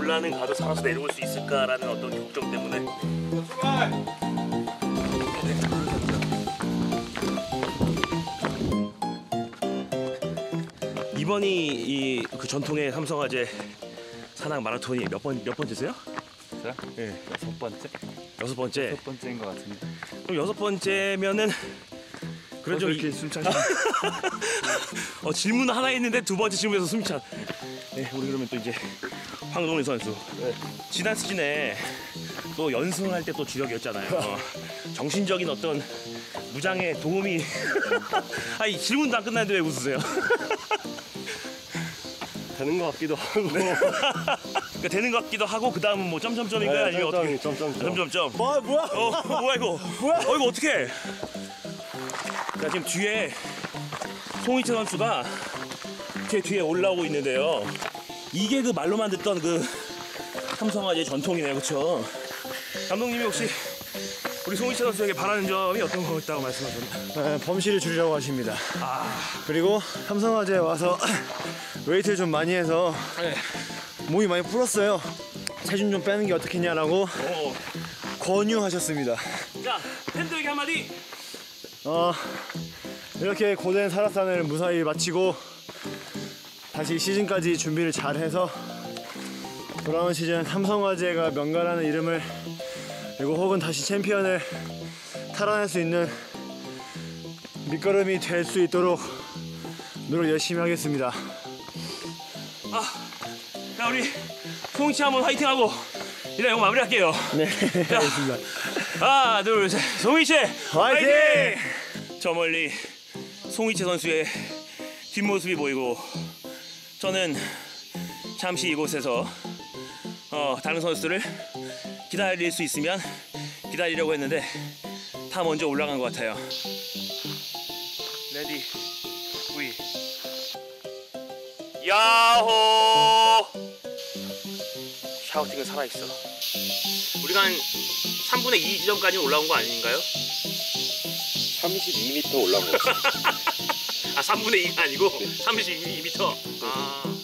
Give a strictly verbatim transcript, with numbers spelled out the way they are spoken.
올라는 가도 살아서 내려올 수 있을까라는 어떤 걱정 때문에. 이번이 이 그 전통의 삼성화재 산악 마라톤이 몇 번 몇 번째세요? 저요? 네, 여섯 번째. 여섯 번째. 여섯 번째인 것 같은데. 그럼 여섯 번째면은 그래 좀 이렇게 숨차시. 어, 질문 하나 있는데 두 번째 질문에서 숨찬. 네, 우리 그러면 또 이제 황동민 선수. 네. 지난 시즌에 또 연승할 때 또 주력이었잖아요. 어, 정신적인 어떤 무장에 도움이. 아니 질문도 안 끝났는데 왜 웃으세요? 되는 것 같기도 하고. 네. 그러니까 되는 것 같기도 하고 그 다음은 뭐 점점점인가요? 네, 아니면 어떻게? 점점점. 점점점. 와 뭐야? 어 뭐야 이거? 뭐야? 어 이거 어떻게? 자 지금 뒤에 송이채 선수가 제 뒤에 올라오고 있는데요. 이게 그 말로만 듣던 그 삼성화재 전통이네요, 그렇죠? 감독님이 혹시 우리 송이채 선수에게 바라는 점이 어떤 거 있다고 말씀하셨나요? 네, 범실을 줄이라고 하십니다. 아 그리고 삼성화재 와서 웨이트를 좀 많이 해서 네. 몸이 많이 불었어요. 체중 좀 빼는 게 어떻겠냐라고 어. 권유하셨습니다. 자 팬들에게 한마디. 어, 이렇게 고된 설악산을 무사히 마치고 다시 시즌까지 준비를 잘해서 돌아온 시즌 삼성화재가 명가라는 이름을 그리고 혹은 다시 챔피언을 탈환할 수 있는 밑거름이 될 수 있도록 노력 열심히 하겠습니다. 아, 자 우리 송이채 한번 화이팅하고 일단 이거 마무리할게요. 네, 알겠습니다. 하나, 둘, 셋, 송이채 화이팅! 화이팅! 저 멀리 송이채 선수의 뒷모습이 보이고 저는 잠시 이곳에서 어, 다른 선수들을 기다릴 수 있으면 기다리려고 했는데 다 먼저 올라간 것 같아요. 레디, 위. 야호! 샤우팅은 살아있어. 우리가 한 삼분의 이 지점까지 올라온 거 아닌가요? 삼십이 미터 올라온 거 같아요. 아 삼분의 이가 아니고 삼십이 미터. 아.